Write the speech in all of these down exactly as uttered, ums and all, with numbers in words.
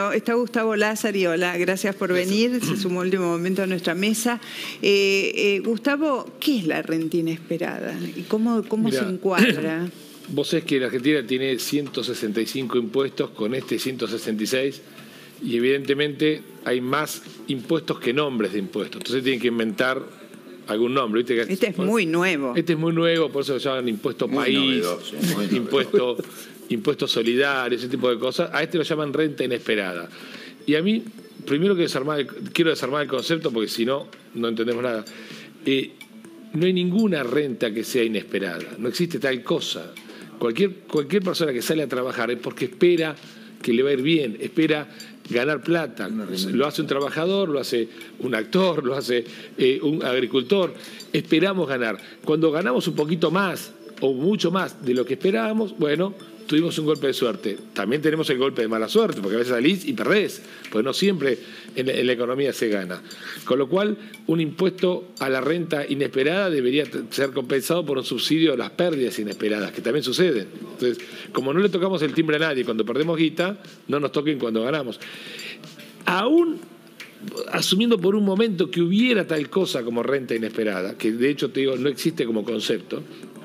Bueno, está Gustavo Lázari, hola, gracias por venir, se sumó último momento a nuestra mesa. Eh, eh, Gustavo, ¿qué es la renta inesperada? ¿Y cómo, cómo Mirá, se encuadra? Vos sabés que la Argentina tiene ciento sesenta y cinco impuestos, con este ciento sesenta y seis, y evidentemente hay más impuestos que nombres de impuestos. Entonces tienen que inventar algún nombre. ¿Viste? Este es muy nuevo. Este es muy nuevo, por eso lo llaman impuesto Muy país, novedoso, muy impuesto, impuesto solidario, ese tipo de cosas. A este lo llaman renta inesperada. Y a mí, primero que desarmar el, quiero desarmar el concepto, porque si no, no entendemos nada. Eh, no hay ninguna renta que sea inesperada. No existe tal cosa. Cualquier, cualquier persona que sale a trabajar es porque espera que le va a ir bien, espera ganar plata. Lo hace un trabajador, lo hace un actor, lo hace eh, un agricultor. Esperamos ganar. Cuando ganamos un poquito más o mucho más de lo que esperábamos, bueno, tuvimos un golpe de suerte. También tenemos el golpe de mala suerte, porque a veces salís y perdés, porque no siempre en la, en la economía se gana. Con lo cual, un impuesto a la renta inesperada debería ser compensado por un subsidio a las pérdidas inesperadas, que también suceden. Entonces, como no le tocamos el timbre a nadie cuando perdemos guita, no nos toquen cuando ganamos. Aún asumiendo por un momento que hubiera tal cosa como renta inesperada, que de hecho te digo no existe como concepto,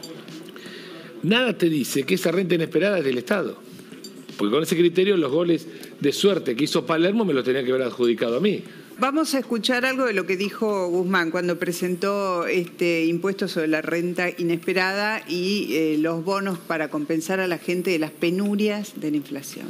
nada te dice que esa renta inesperada es del Estado. Porque con ese criterio los goles de suerte que hizo Palermo me los tenía que haber adjudicado a mí. Vamos a escuchar algo de lo que dijo Guzmán cuando presentó este impuesto sobre la renta inesperada y eh, los bonos para compensar a la gente de las penurias de la inflación.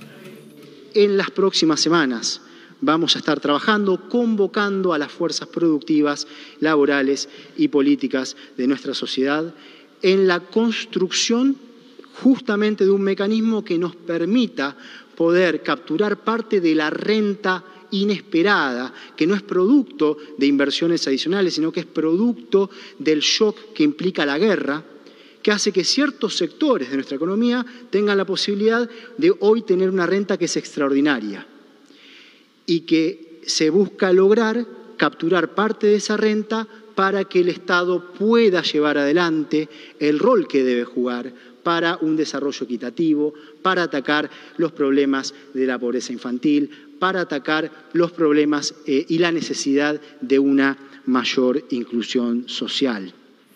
En las próximas semanas vamos a estar trabajando, convocando a las fuerzas productivas, laborales y políticas de nuestra sociedad en la construcción justamente de un mecanismo que nos permita poder capturar parte de la renta inesperada, que no es producto de inversiones adicionales, sino que es producto del shock que implica la guerra, que hace que ciertos sectores de nuestra economía tengan la posibilidad de hoy tener una renta que es extraordinaria y que se busca lograr capturar parte de esa renta para que el Estado pueda llevar adelante el rol que debe jugar para un desarrollo equitativo, para atacar los problemas de la pobreza infantil, para atacar los problemas eh, y la necesidad de una mayor inclusión social.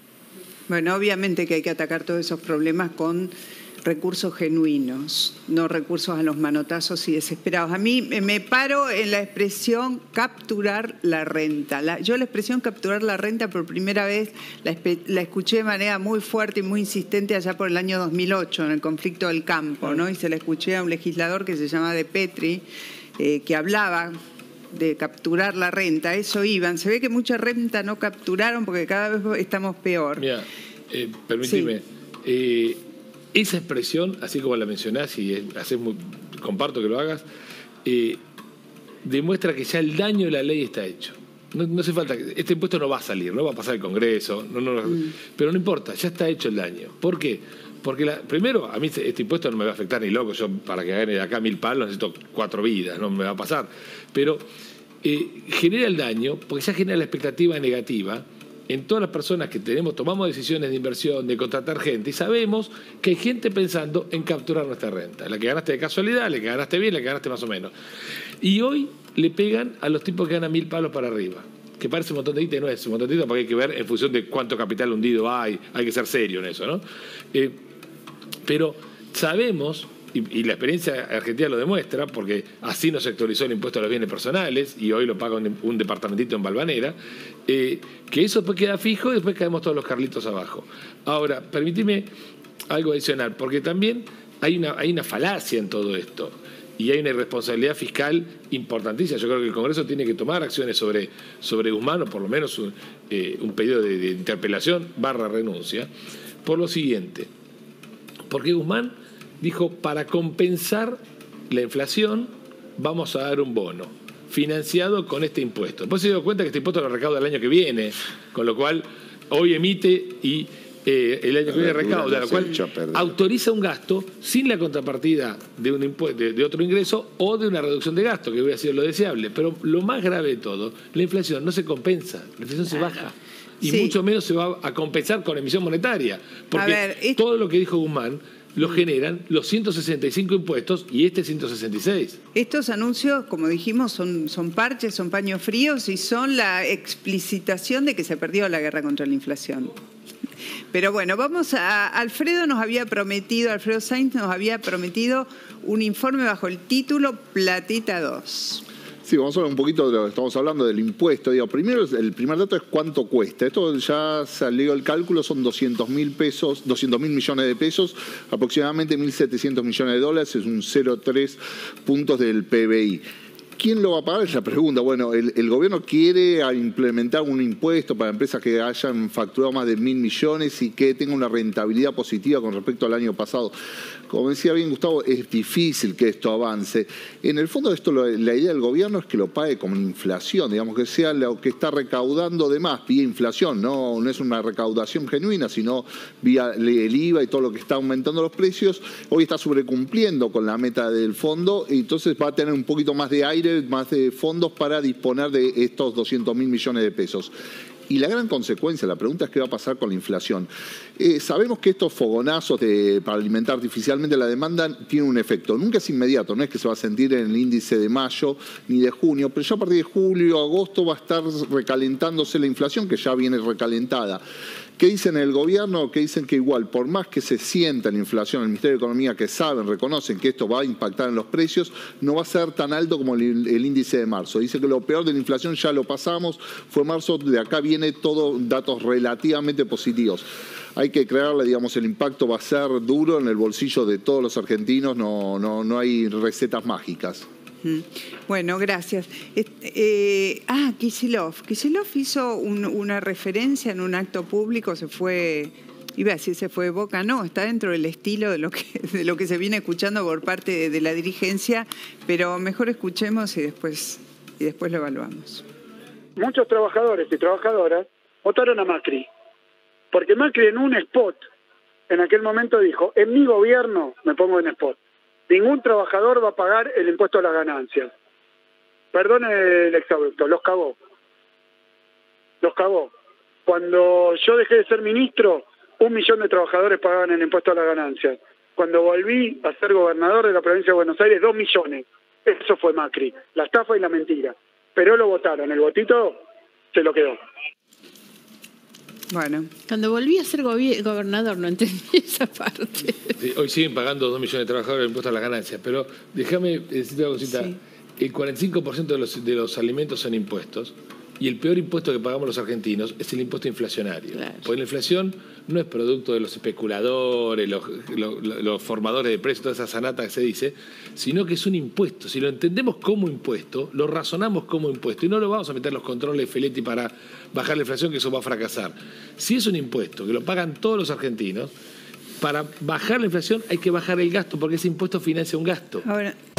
Bueno, obviamente que hay que atacar todos esos problemas con recursos genuinos, no recursos a los manotazos y desesperados. A mí me paro en la expresión capturar la renta. La, yo la expresión capturar la renta por primera vez la, la escuché de manera muy fuerte y muy insistente allá por el año dos mil ocho, en el conflicto del campo, ¿no? Y se la escuché a un legislador que se llama De Petri, eh, que hablaba de capturar la renta. Eso iban. Se ve que mucha renta no capturaron porque cada vez estamos peor. Mira, eh, permíteme. Sí. Eh, Esa expresión, así como la mencionás y haces muy, comparto que lo hagas, eh, demuestra que ya el daño de la ley está hecho. No, no hace falta, este impuesto no va a salir, no va a pasar el Congreso, no, no, mm. pero no importa, ya está hecho el daño. ¿Por qué? Porque la, primero, a mí este impuesto no me va a afectar ni loco, yo para que gane de acá mil palos necesito cuatro vidas, no me va a pasar. Pero eh, genera el daño, porque ya genera la expectativa negativa en todas las personas que tenemos, tomamos decisiones de inversión, de contratar gente, y sabemos que hay gente pensando en capturar nuestra renta. La que ganaste de casualidad, la que ganaste bien, la que ganaste más o menos. Y hoy le pegan a los tipos que ganan mil palos para arriba, que parece un montón de guita y no es un montón de guita porque hay que ver en función de cuánto capital hundido hay, hay que ser serio en eso, ¿no? Eh, pero sabemos, y, y la experiencia argentina lo demuestra, porque así nos sectorizó el impuesto a los bienes personales y hoy lo paga un, un departamentito en Valvanera, eh, que eso después queda fijo y después caemos todos los carlitos abajo. Ahora, permíteme algo adicional, porque también hay una, hay una falacia en todo esto y hay una irresponsabilidad fiscal importantísima. Yo creo que el Congreso tiene que tomar acciones sobre, sobre Guzmán, o por lo menos un, eh, un pedido de, de interpelación barra renuncia, por lo siguiente. Porque Guzmán dijo, para compensar la inflación vamos a dar un bono financiado con este impuesto. Después se dio cuenta que este impuesto lo recauda el año que viene, con lo cual hoy emite y eh, el año que viene recauda, lo cual autoriza un gasto sin la contrapartida de, un impuesto, de, de otro ingreso o de una reducción de gasto, que hubiera sido lo deseable. Pero lo más grave de todo, la inflación no se compensa, la inflación se baja. Y sí, mucho menos se va a compensar con emisión monetaria. Porque ver, todo lo que dijo Guzmán lo generan los ciento sesenta y cinco impuestos y este ciento sesenta y seis. Estos anuncios, como dijimos, son, son parches, son paños fríos y son la explicitación de que se perdió la guerra contra la inflación. Pero bueno, vamos a... Alfredo nos había prometido, Alfredo Sainz nos había prometido un informe bajo el título Platita dos. Sí, vamos a hablar un poquito de lo que estamos hablando del impuesto. Digo, primero, el primer dato es cuánto cuesta. Esto ya salió el cálculo, son doscientos mil pesos, doscientos mil millones de pesos, aproximadamente mil setecientos millones de dólares, es un cero coma tres puntos del P B I. ¿Quién lo va a pagar? Es la pregunta. Bueno, el, el gobierno quiere implementar un impuesto para empresas que hayan facturado más de mil millones y que tengan una rentabilidad positiva con respecto al año pasado. Como decía bien Gustavo, es difícil que esto avance. En el fondo, esto lo, la idea del gobierno es que lo pague como inflación, digamos que sea lo que está recaudando de más vía inflación. No, no es una recaudación genuina, sino vía el I V A y todo lo que está aumentando los precios. Hoy está sobrecumpliendo con la meta del fondo y entonces va a tener un poquito más de aire, más de fondos para disponer de estos doscientos mil millones de pesos. Y la gran consecuencia, la pregunta es qué va a pasar con la inflación. Eh, sabemos que estos fogonazos de, para alimentar artificialmente la demanda tienen un efecto. Nunca es inmediato, no es que se va a sentir en el índice de mayo ni de junio, pero ya a partir de julio, agosto va a estar recalentándose la inflación, que ya viene recalentada. ¿Qué dicen el gobierno? Que dicen que igual, por más que se sienta la inflación, el Ministerio de Economía, que saben, reconocen que esto va a impactar en los precios, no va a ser tan alto como el, el índice de marzo. Dice que lo peor de la inflación ya lo pasamos, fue marzo, de acá viene todo datos relativamente positivos. Hay que creerle, digamos, el impacto va a ser duro en el bolsillo de todos los argentinos, no, no, no hay recetas mágicas. Bueno, gracias. Eh, ah, Kicillof. Kicillof hizo un, una referencia en un acto público, se fue, iba a decir se fue de boca, no, está dentro del estilo de lo que, de lo que se viene escuchando por parte de, de la dirigencia, pero mejor escuchemos y después, y después lo evaluamos. Muchos trabajadores y trabajadoras votaron a Macri, porque Macri en un spot, en aquel momento dijo, en mi gobierno me pongo en spot. Ningún trabajador va a pagar el impuesto a las ganancias. Perdone el exabrupto, los cagó. Los cagó. Cuando yo dejé de ser ministro, un millón de trabajadores pagaban el impuesto a las ganancias. Cuando volví a ser gobernador de la provincia de Buenos Aires, dos millones. Eso fue Macri, la estafa y la mentira. Pero lo votaron, el votito se lo quedó. Bueno. Cuando volví a ser gobernador no entendí esa parte. Sí, hoy siguen pagando dos millones de trabajadores el impuesto a las ganancias, pero déjame decirte una cosita. Sí. El cuarenta y cinco por ciento de los, de los alimentos son impuestos y el peor impuesto que pagamos los argentinos es el impuesto inflacionario. Claro. Porque la inflación no es producto de los especuladores, los, los, los formadores de precios, toda esa sanata que se dice, sino que es un impuesto. Si lo entendemos como impuesto, lo razonamos como impuesto y no lo vamos a meter los controles Feletti para bajar la inflación, que eso va a fracasar. Si es un impuesto que lo pagan todos los argentinos, para bajar la inflación hay que bajar el gasto porque ese impuesto financia un gasto. Ahora,